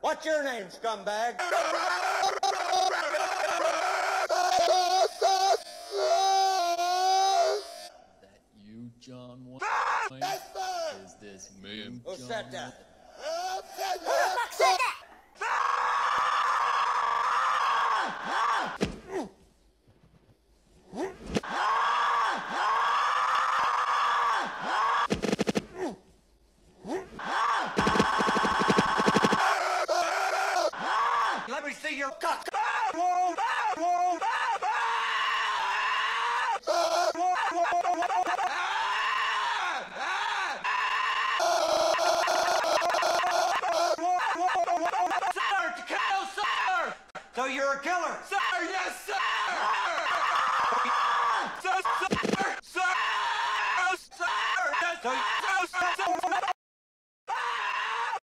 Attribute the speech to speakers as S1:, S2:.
S1: What's your name, scumbag?
S2: That you, John Wayne? Is this me,
S1: Who
S2: John
S1: said that? Let me see your cock. So you're a killer?
S3: Sir, yes, sir!